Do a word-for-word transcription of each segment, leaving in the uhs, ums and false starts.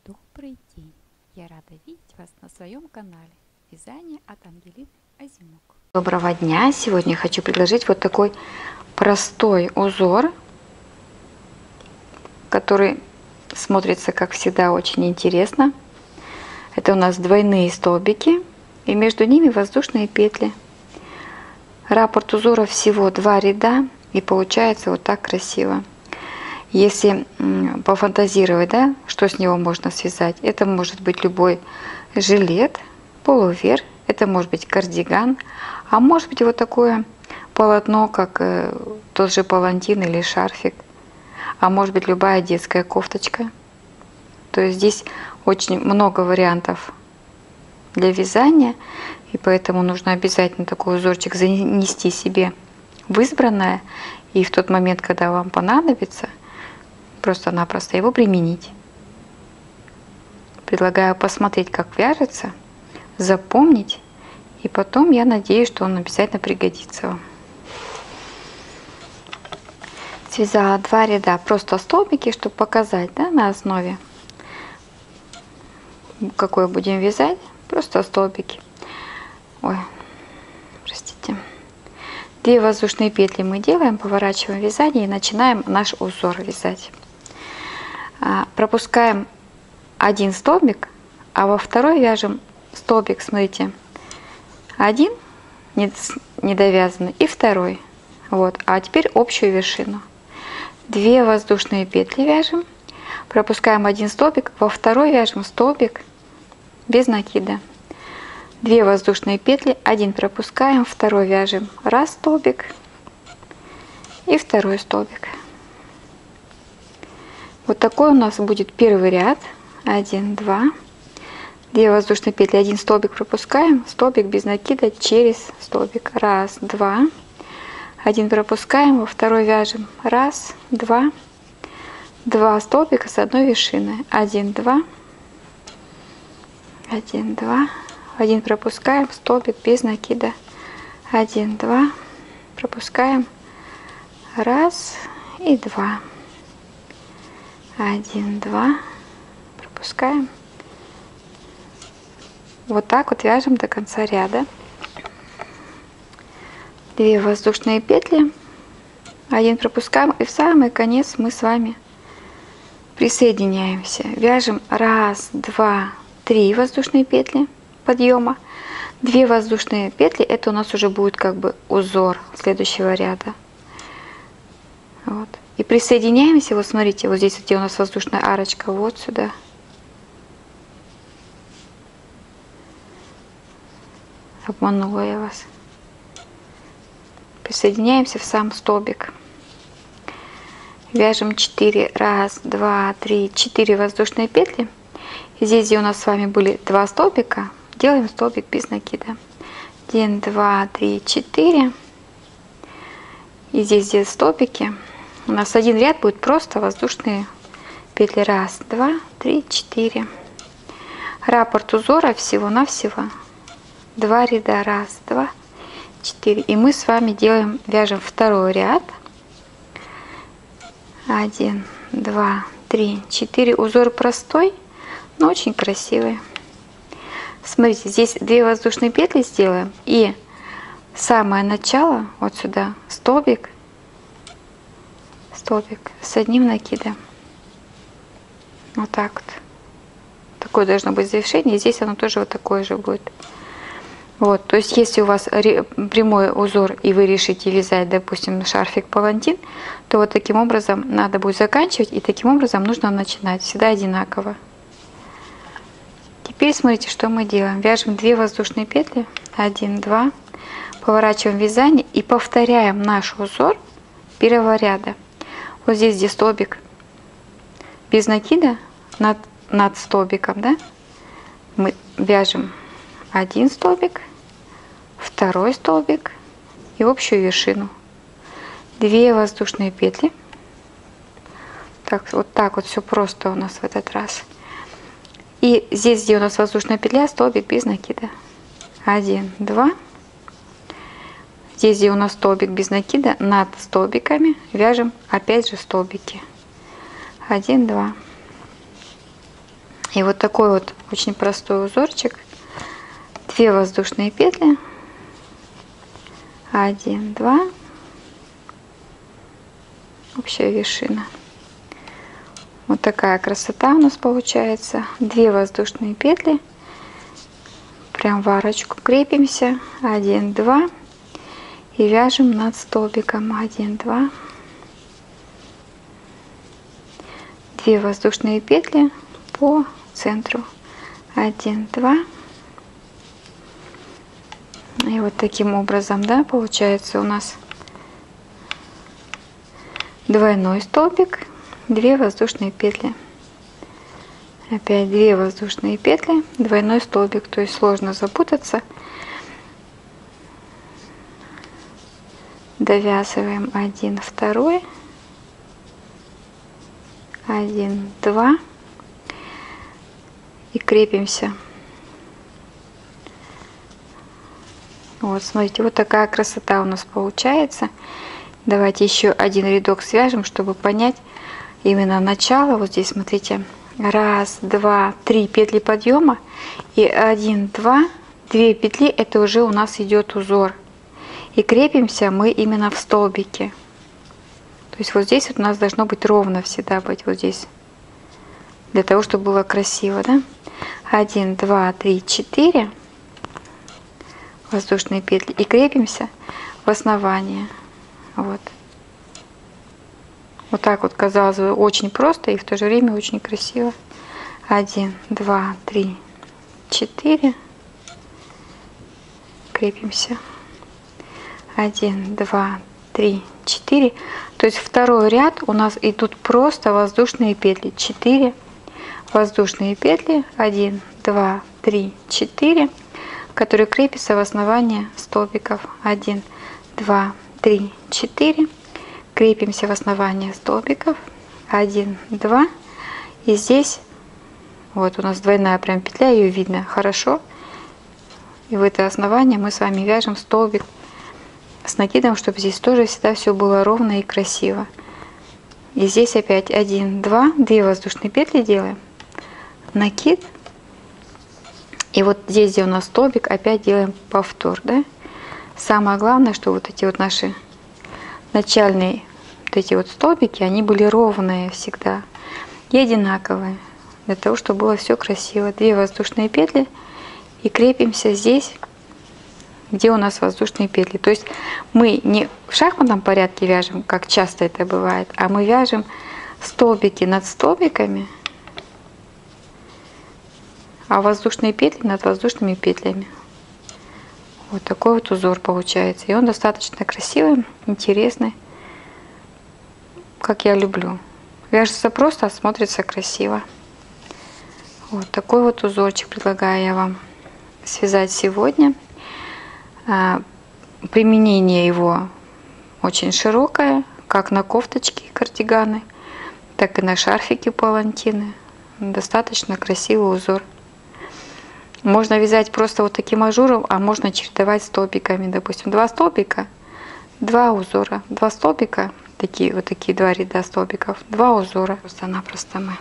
Добрый день! Я рада видеть вас на своем канале Вязание от Ангелины Озимок. Доброго дня! Сегодня я хочу предложить вот такой простой узор, который смотрится, как всегда, очень интересно. Это у нас двойные столбики и между ними воздушные петли. Раппорт узора всего два ряда, и получается вот так красиво. Если пофантазировать, да, что с него можно связать, это может быть любой жилет, полуверх, это может быть кардиган, а может быть вот такое полотно, как э, тот же палантин или шарфик, а может быть любая детская кофточка. То есть здесь очень много вариантов для вязания, и поэтому нужно обязательно такой узорчик занести себе в избранное, и в тот момент, когда вам понадобится, просто-напросто его применить. Предлагаю посмотреть, как вяжется, запомнить, и потом я надеюсь, что он обязательно пригодится вам. Связала два ряда просто столбики, чтобы показать, да, на основе, какой будем вязать, просто столбики. Ой, простите. Две воздушные петли мы делаем, поворачиваем вязание и начинаем наш узор вязать. Пропускаем один столбик, а во второй вяжем столбик, смотрите, один недовязанный и второй. Вот, а теперь общую вершину. Две воздушные петли вяжем, пропускаем один столбик, во второй вяжем столбик без накида. Две воздушные петли, один пропускаем, второй вяжем, раз столбик и второй столбик. Вот такой у нас будет первый ряд. один, два. Две воздушные петли, один столбик пропускаем, столбик без накида через столбик. Раз, два. Один пропускаем, во второй вяжем. Раз, два. Два столбика с одной вершины. Один, два. Один, два. Один пропускаем, столбик без накида. Один, два. Пропускаем. Раз и два. Один, два, пропускаем. Вот так вот вяжем до конца ряда. Две воздушные петли, один пропускаем, и в самый конец мы с вами присоединяемся. Вяжем раз, два, три воздушные петли подъема. Две воздушные петли, это у нас уже будет как бы узор следующего ряда. Вот. И присоединяемся, вот смотрите, вот здесь, где у нас воздушная арочка, вот сюда. Обманула я вас. Присоединяемся в сам столбик. Вяжем четыре, раз, два, три, четыре воздушные петли. И здесь, где у нас с вами были два столбика, делаем столбик без накида. Один, два, три, четыре. И здесь, где столбики, у нас один ряд будет просто воздушные петли. Раз, два, три, четыре. Раппорт узора всего-навсего два ряда. Раз, два, четыре. И мы с вами делаем, вяжем второй ряд. Один, два, три, четыре. Узор простой, но очень красивый. Смотрите, здесь две воздушные петли сделаем. И самое начало, вот сюда, столбик. Столбик с одним накидом. Вот так вот. Такое должно быть завершение. Здесь оно тоже вот такое же будет. Вот, то есть, если у вас прямой узор и вы решите вязать, допустим, шарфик палантин, то вот таким образом надо будет заканчивать, и таким образом нужно начинать. Всегда одинаково. Теперь смотрите, что мы делаем. Вяжем две воздушные петли. один, два. Поворачиваем вязание и повторяем наш узор первого ряда. Вот здесь, где столбик без накида над, над столбиком, да, мы вяжем один столбик, второй столбик и общую вершину. Две воздушные петли. Так, вот так вот все просто у нас в этот раз. И здесь, где у нас воздушная петля, столбик без накида. Один, два. Здесь, где у нас столбик без накида, над столбиками вяжем опять же столбики. Один, два. И вот такой вот очень простой узорчик. две воздушные петли, один, два, общая вершина. Вот такая красота у нас получается. две воздушные петли, прям в арочку крепимся, один, два, и вяжем над столбиком, один, два, две воздушные петли по центру, один, два. И вот таким образом, да, получается у нас двойной столбик, две воздушные петли, опять две воздушные петли, двойной столбик, то есть сложно запутаться. Довязываем один, второй, один, два, и крепимся. Вот, смотрите, вот такая красота у нас получается. Давайте еще один рядок свяжем, чтобы понять именно начало. Вот здесь, смотрите, раз, два, три петли подъема, и один, два, две петли, это уже у нас идет узор. И крепимся мы именно в столбике. То есть вот здесь вот у нас должно быть ровно всегда быть, вот здесь, для того, чтобы было красиво, да? один, два, три, четыре. Воздушные петли, и крепимся в основание. Вот. Вот так вот, казалось бы, очень просто и в то же время очень красиво. один, два, три, четыре. Крепимся. один, два, три, четыре. То есть второй ряд у нас идут просто воздушные петли. четыре воздушные петли. один, два, три, четыре. Которые крепятся в основании столбиков. один, два, три, четыре. Крепимся в основании столбиков. один, два. И здесь вот у нас двойная прям петля, ее видно хорошо. И в это основание мы с вами вяжем столбик с накидом, чтобы здесь тоже всегда все было ровно и красиво. И здесь опять один, два, две воздушные петли делаем. Накид. И вот здесь, где у нас столбик, опять делаем повтор, да? Самое главное, что вот эти вот наши начальные вот эти вот столбики, они были ровные всегда и одинаковые, для того, чтобы было все красиво. Две воздушные петли и крепимся здесь, где у нас воздушные петли. То есть мы не в шахматном порядке вяжем, как часто это бывает, а мы вяжем столбики над столбиками, а воздушные петли над воздушными петлями. Вот такой вот узор получается. И он достаточно красивый, интересный, как я люблю. Вяжется просто, а смотрится красиво. Вот такой вот узорчик предлагаю я вам связать сегодня. Применение его очень широкое, как на кофточки и кардиганы, так и на шарфики палантины. Достаточно красивый узор. Можно вязать просто вот таким ажуром, а можно чередовать столбиками. Допустим, два столбика, два узора, два столбика, такие вот такие два ряда столбиков, два узора. Просто-напросто мы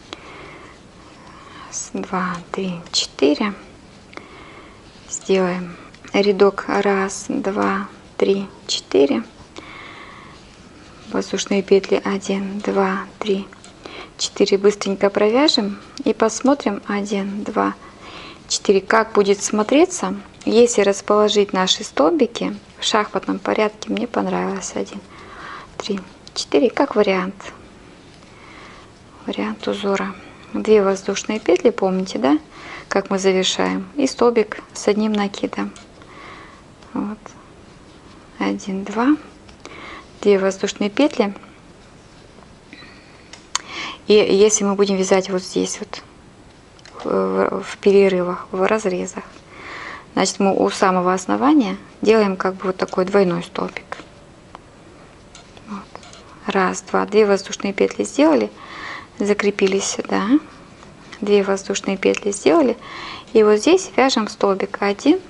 раз, два, три, четыре сделаем рядок раз, два, три, четыре. Воздушные петли один, два, три, четыре. Быстренько провяжем и посмотрим один, два, четыре, как будет смотреться, если расположить наши столбики в шахматном порядке. Мне понравилось один, три, четыре, как вариант. Вариант узора. Две воздушные петли, помните, да, как мы завершаем, и столбик с одним накидом. Вот. Один, два, две воздушные петли. И если мы будем вязать вот здесь вот в перерывах, в разрезах, значит, мы у самого основания делаем как бы вот такой двойной столбик. Вот. Раз, два, две воздушные петли сделали, закрепились сюда, две воздушные петли сделали, и вот здесь вяжем столбик один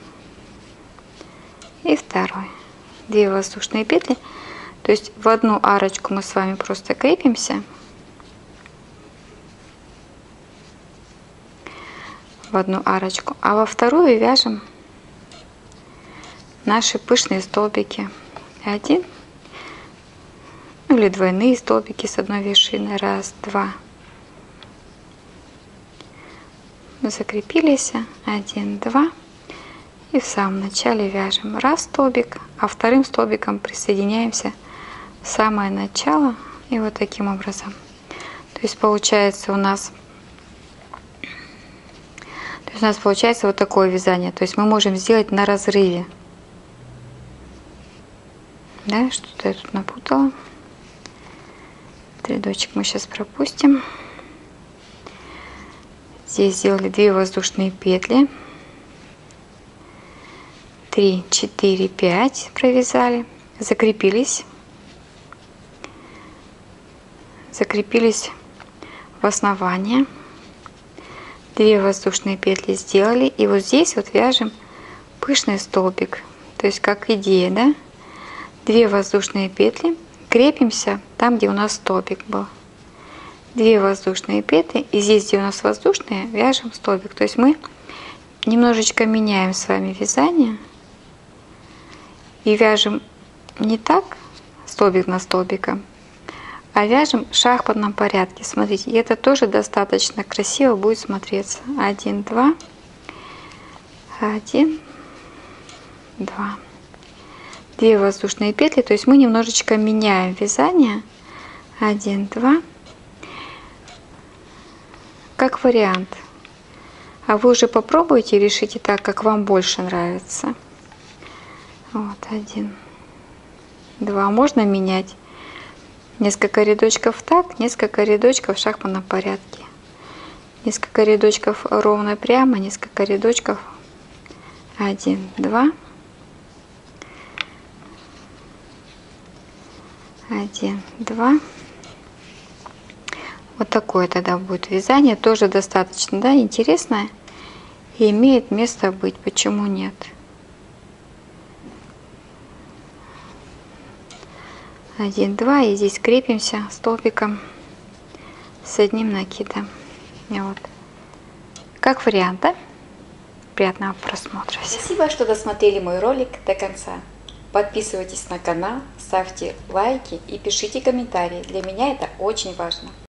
и второй, две воздушные петли, то есть в одну арочку мы с вами просто крепимся. в одну арочку, а во вторую вяжем наши пышные столбики. Один, ну, или двойные столбики с одной вершины. Раз, два. Закрепились. Один, два. И в самом начале вяжем раз столбик, а вторым столбиком присоединяемся в самое начало. И вот таким образом. То есть получается у нас, то есть у нас получается вот такое вязание. То есть мы можем сделать на разрыве. Да, что-то я тут напутала. Рядочек мы сейчас пропустим. Здесь сделали две воздушные петли. три, четыре, пять провязали. Закрепились. Закрепились в основании. Две воздушные петли сделали. И вот здесь вот вяжем пышный столбик. То есть как идея, да? Две воздушные петли. Крепимся там, где у нас столбик был. Две воздушные петли. И здесь, где у нас воздушные, вяжем столбик. То есть мы немножечко меняем с вами вязание. И вяжем не так, столбик на столбика, а вяжем в шахматном порядке. Смотрите, и это тоже достаточно красиво будет смотреться. Один, два. Один, два. Две воздушные петли, то есть мы немножечко меняем вязание. Один, два. Как вариант. А вы уже попробуйте и решите так, как вам больше нравится. Вот, один, два. Можно менять несколько рядочков так, несколько рядочков в шахматном порядке. Несколько рядочков ровно прямо, несколько рядочков. Один, два. Один, два. Вот такое тогда будет вязание. Тоже достаточно, да, интересное. И имеет место быть. Почему нет? Один, два. И здесь крепимся столбиком с одним накидом. Вот. Как вариант, да? Приятного просмотра. Спасибо, что досмотрели мой ролик до конца. Подписывайтесь на канал, ставьте лайки и пишите комментарии. Для меня это очень важно.